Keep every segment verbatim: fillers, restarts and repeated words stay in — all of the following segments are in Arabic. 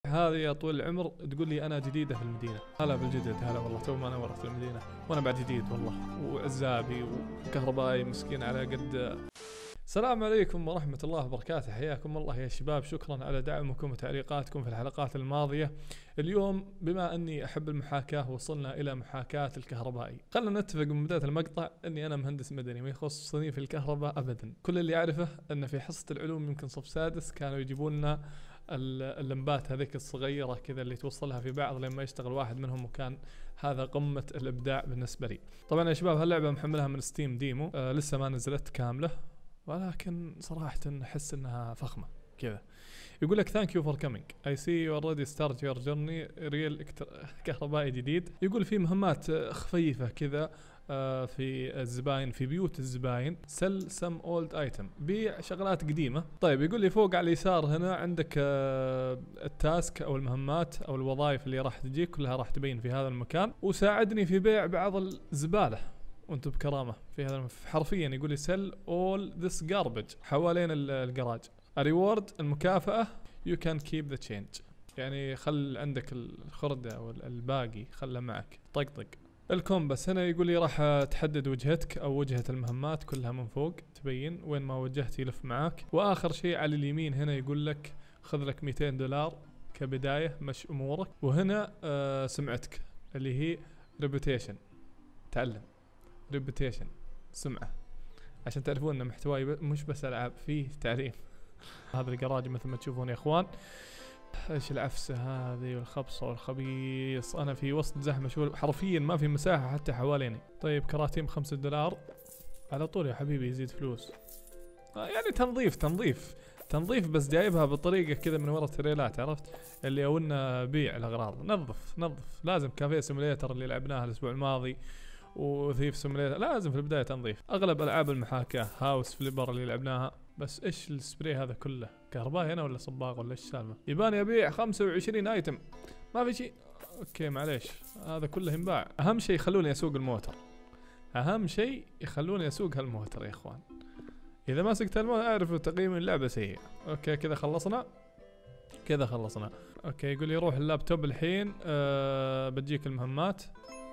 هذه يا طويل العمر تقول لي انا جديده في المدينه. هلا بالجدد، هلا والله تو ما انا ورحت المدينه وانا بعد جديد والله، وعزابي وكهربائي مسكين على قد. السلام عليكم ورحمة الله وبركاته، حياكم الله يا شباب. شكرا على دعمكم وتعليقاتكم في الحلقات الماضية. اليوم بما أني أحب المحاكاة وصلنا إلى محاكاة الكهربائي. خلنا نتفق من بداية المقطع أني أنا مهندس مدني ما يخصني في الكهرباء أبدا. كل اللي أعرفه أن في حصة العلوم يمكن صف سادس كانوا يجيبون لنا اللمبات هذيك الصغيرة كذا اللي توصلها في بعض لما يشتغل واحد منهم، وكان هذا قمة الإبداع بالنسبة لي. طبعا يا شباب هاللعبة محملها من ستيم ديمو، آه لسه ما نزلت كاملة، ولكن صراحة أحس أنها فخمة كذا. يقول لك thank you for coming I see you already start your journey real كهربائي جديد. يقول في مهمات خفيفة كذا في الزباين، في بيوت الزباين. sell some old item، بيع شغلات قديمة. طيب يقول لي فوق على اليسار هنا عندك التاسك أو المهمات أو الوظائف اللي راح تجيك كلها راح تبين في هذا المكان. وساعدني في بيع بعض الزبالة وانتم بكرامة في هذا حرفيا. يقول لي sell all this garbage حوالين الجراج. reward المكافأة you can keep the change، يعني خل عندك الخردة أو الباقي خله معك. طقطق. الكومبس هنا يقول لي راح تحدد وجهتك أو وجهة المهمات كلها من فوق تبين وين ما وجهت يلف معاك. وآخر شيء على اليمين هنا يقول لك خذ لك مئتين دولار كبداية مش أمورك. وهنا آه سمعتك اللي هي reputation، تعلم ريبوتيشن سمعة، عشان تعرفون ان محتواي مش بس العاب، فيه تعليم. هذا الجراج مثل ما تشوفون يا اخوان. ايش العفسة هذه والخبصة والخبيص، انا في وسط زحمة شو حرفيا ما في مساحة حتى حواليني. طيب كراتين بخمسة دولار على طول يا حبيبي، يزيد فلوس. آه يعني تنظيف تنظيف تنظيف بس جايبها بطريقة كذا من ورا التريلات، عرفت اللي اولنا بيع الاغراض. نظف نظف لازم. كافيه سيموليتر اللي لعبناها الاسبوع الماضي وثيف سيموليتر لازم في البداية تنظيف. اغلب العاب المحاكاة هاوس فليبر اللي لعبناها. بس ايش السبراي هذا كله؟ كهربائي هنا ولا صباغ ولا ايش السالفة؟ يباني ابيع خمسة وعشرين ايتم ما في شيء. اوكي معليش هذا كله ينباع. اهم شيء يخلوني اسوق الموتر، اهم شيء يخلوني اسوق هالموتر يا اخوان. اذا ما سقت الموتر اعرفوا تقييم اللعبة سيء. اوكي كذا خلصنا كذا خلصنا. اوكي يقول لي روح اللابتوب الحين. أه بتجيك المهمات.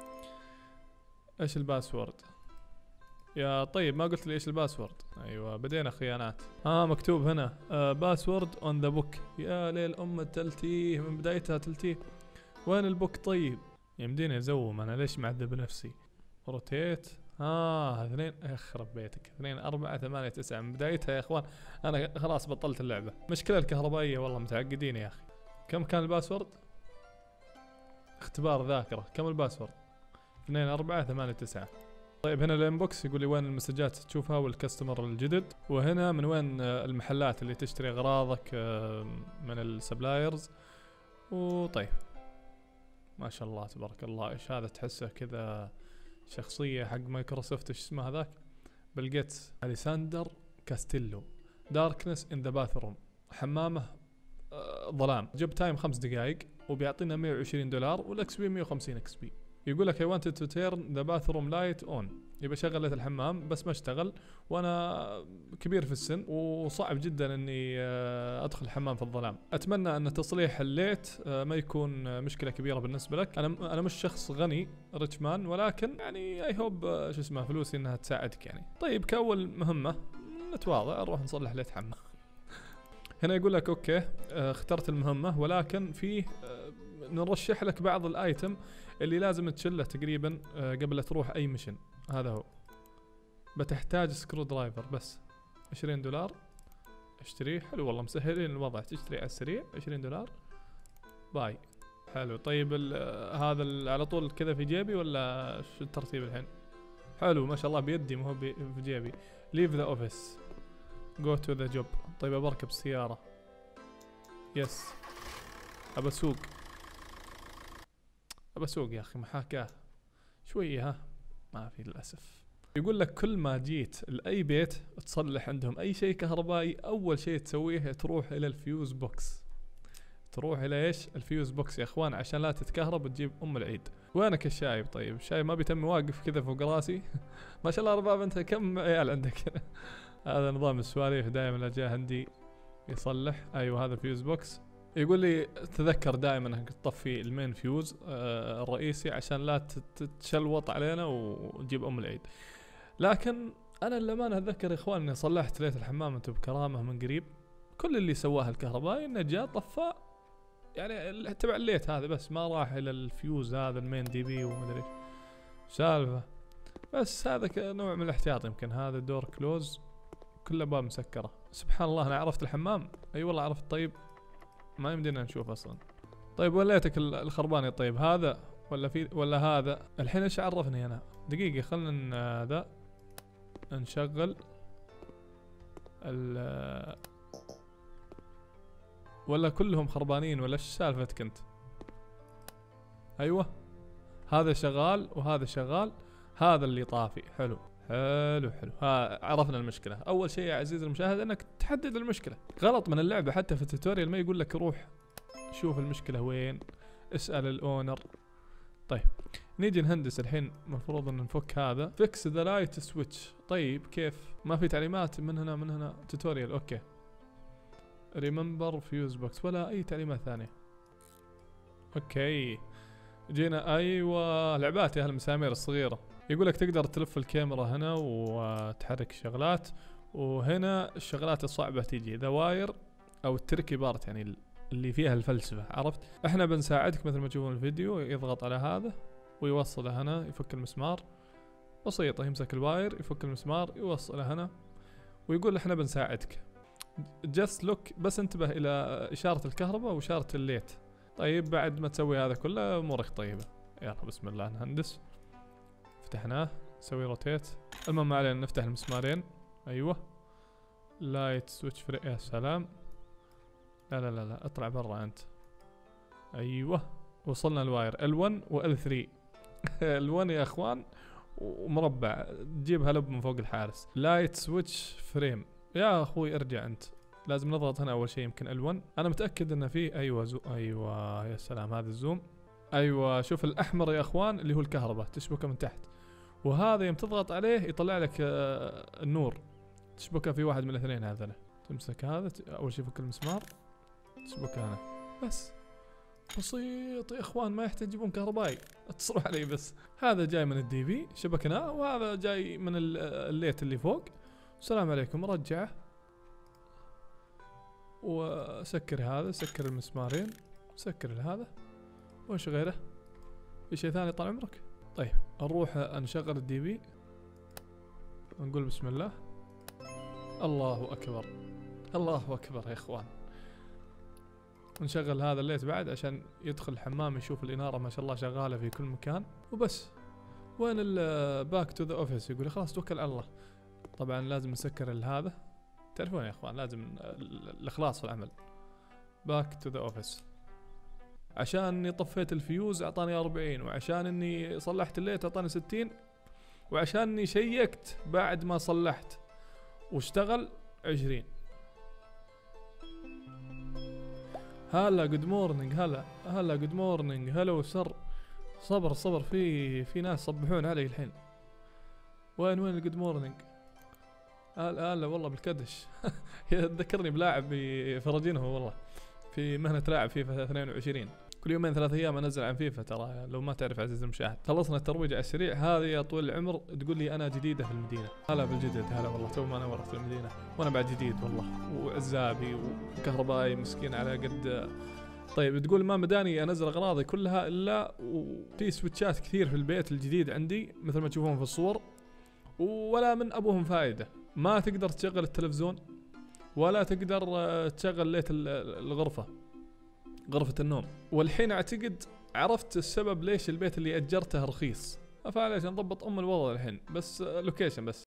ايش الباسورد يا طيب؟ ما قلت لي ايش الباسورد. ايوه بدينا خيانات. اه مكتوب هنا آه باسورد اون ذا بوك. يا ليل ام التلتيه من بدايتها تلتيه. وين البوك طيب؟ يمديني ازوم انا، ليش معذب نفسي؟ روتيت. اه اثنين يخرب بيتك. اثنين اربعة ثمانية تسعة من بدايتها يا اخوان. انا خلاص بطلت اللعبة. مشكلة الكهربائية والله متعقدين يا اخي. كم كان الباسورد؟ اختبار ذاكرة. كم الباسورد؟ اثنين أربعة ثمانية تسعة. طيب هنا الانبوكس يقول لي وين المسجات تشوفها والكاستمر الجدد. وهنا من وين المحلات اللي تشتري اغراضك من السبلايرز. وطيب ما شاء الله تبارك الله. ايش هذا؟ تحسه كذا شخصية حق مايكروسوفت. ايش اسمه هذاك؟ بيل جيتس. اليساندر كاستيلو. داركنس ان ذا باثروم. حمامه آه ظلام. جوب تايم خمس دقائق وبيعطينا مئة وعشرين دولار والاكس بي مئة وخمسين اكس بي. يقول لك I wanted to turn the bathroom light on. يبقى شغلت الحمام بس ما اشتغل، وانا كبير في السن وصعب جدا اني ادخل الحمام في الظلام. اتمنى ان تصليح الليت ما يكون مشكلة كبيرة بالنسبة لك. انا انا مش شخص غني ريتش مان، ولكن يعني اي هوب شو اسمه فلوسي انها تساعدك يعني. طيب كأول مهمة نتواضع نروح نصلح ليت حمام. هنا يقول لك اوكي اخترت المهمة، ولكن فيه نرشح لك بعض الايتم اللي لازم تشله تقريبا قبل لا تروح اي ميشن. هذا هو. بتحتاج سكرو درايفر بس عشرين دولار. اشتريه. حلو والله مسهلين الوضع. تشتري على السريع عشرين دولار باي. حلو. طيب هذا على طول كذا في جيبي ولا شو الترتيب الحين؟ حلو ما شاء الله بيدي مو في جيبي. leave the office go to the job. طيب بركب السيارة. يس ابى اسوق ابى اسوق يا اخي. محاكاة شوية ها ما في للاسف. يقول لك كل ما جيت لاي بيت تصلح عندهم اي شيء كهربائي، اول شيء تسويه تروح الى الفيوز بوكس. تروح الى ايش؟ الفيوز بوكس يا اخوان، عشان لا تتكهرب وتجيب ام العيد. وينك الشايب؟ طيب الشايب ما بيتم واقف كذا فوق راسي. ما شاء الله رباب انت كم عيال عندك؟ هذا نظام السواليف دائما لا جاء عندي يصلح. ايوه هذا فيوز بوكس. يقول لي تذكر دائما انك تطفي المين فيوز آه الرئيسي عشان لا تتشلوط علينا وتجيب ام العيد. لكن انا للامانه اتذكر يا اخوان اني صلحت ليت الحمام انتم بكرامه من قريب، كل اللي سواه الكهربائي انه جاء طفى يعني تبع الليت هذا بس، ما راح الى الفيوز هذا المين دي بي ومدري ايش سالفه. بس هذا نوع من الاحتياط، يمكن هذا دور كلوز كل ابواب مسكره. سبحان الله انا عرفت الحمام، اي أيوة والله عرفت. طيب ما يمدينا نشوف اصلا. طيب وليتك الخرباني. طيب هذا ولا في ولا هذا الحين ايش عرفني انا؟ دقيقه خلنا هذا نشغل ال ولا كلهم خربانين ولا ايش سالفتك انت؟ ايوه هذا شغال وهذا شغال، هذا اللي طافي. حلو حلو حلو، ها عرفنا المشكلة. أول شيء يا عزيزي المشاهد أنك تحدد المشكلة. غلط من اللعبة حتى في التوتوريال ما يقول لك روح شوف المشكلة وين، اسأل الأونر. طيب نيجي نهندس الحين. المفروض أن نفك هذا فيكس ذا لايت سويتش. طيب كيف؟ ما في تعليمات من هنا من هنا توتوريال. أوكي ريممبر فيوز بوكس ولا أي تعليمات ثانية. أوكي جينا. أيوة لعبات يا هالمسامير الصغيرة. يقولك تقدر تلف الكاميرا هنا وتحرك الشغلات، وهنا الشغلات الصعبة تيجي ذا واير او التركي بارت يعني اللي فيها الفلسفة. عرفت؟ احنا بنساعدك مثل ما تشوفون الفيديو. يضغط على هذا ويوصله هنا، يفك المسمار بسيطة. يمسك الواير يفك المسمار يوصله هنا ويقول احنا بنساعدك. جست لوك بس انتبه الى اشارة الكهرباء واشارة الليت. طيب بعد ما تسوي هذا كله امورك طيبة. يلا بسم الله نهندس. فتحناه نسوي روتيت. المهم ما علينا، نفتح المسمارين. ايوه لايت سويتش فري. يا سلام. لا لا لا لا اطلع برا انت. ايوه وصلنا الواير ال واحد و ال ثلاثة. ال واحد يا اخوان ومربع تجيبها لب من فوق الحارس. لايت سويتش فريم. يا اخوي ارجع انت. لازم نضغط هنا اول شيء يمكن ال واحد. انا متاكد انه فيه ايوه زو. ايوه يا سلام هذا الزوم. ايوه شوف الاحمر يا اخوان اللي هو الكهرباء تشبكه من تحت، وهذا يوم تضغط عليه يطلع لك آه النور تشبكه في واحد من الاثنين هذول. تمسك هذا اول شيء فك المسمار تشبكه هنا بس. بسيط يا اخوان ما يحتاج يجيبون كهربائي، اتصلوا علي بس. هذا جاي من الدي بي شبكناه، وهذا جاي من الليت اللي فوق. السلام عليكم. رجعه وسكر هذا، سكر المسمارين، سكر هذا. وش غيره؟ في شيء ثاني طال عمرك؟ طيب نروح نشغل الدي بي ونقول بسم الله. الله اكبر الله اكبر يا اخوان. نشغل هذا الليت بعد عشان يدخل الحمام يشوف الاناره ما شاء الله شغاله في كل مكان وبس. وين الباك تو ذا اوفيس؟ يقول خلاص توكل على الله. طبعا لازم نسكر هذا، تعرفون يا اخوان لازم الاخلاص في العمل. باك تو ذا اوفيس. عشان اني طفيت الفيوز اعطاني أربعين، وعشان اني صلحت الليت اعطاني ستين، وعشان اني شيكت بعد ما صلحت واشتغل عشرين. هلا جود مورنينج. هلا هلا جود مورنينج. هلا وسر. صبر صبر في في ناس صبحون علي الحين. وين وين الجود مورنينج؟ هلا هلا والله بالكدش. ذكرني بلاعب بفرجينه والله في مهنة لاعب فيفا اثنين وعشرين. كل يومين ثلاث ايام انزل عن فيفا ترى لو ما تعرف عزيزي المشاهد. خلصنا الترويج على السريع. هذه يا طويل العمر تقول لي انا جديده في المدينه. هلا بالجدد. هلا والله تو ما نورت في المدينه وانا بعد جديد والله، وعزابي وكهربائي مسكين على قد. طيب تقول ما مداني انزل اغراضي كلها الا وفي سويتشات كثير في البيت الجديد عندي مثل ما تشوفون في الصور، ولا من ابوهم فائده. ما تقدر تشغل التلفزيون ولا تقدر تشغل ليت الغرفة غرفة النوم. والحين اعتقد عرفت السبب ليش البيت اللي اجرته رخيص. فعليش نضبط ام الوضع الحين بس لوكيشن بس.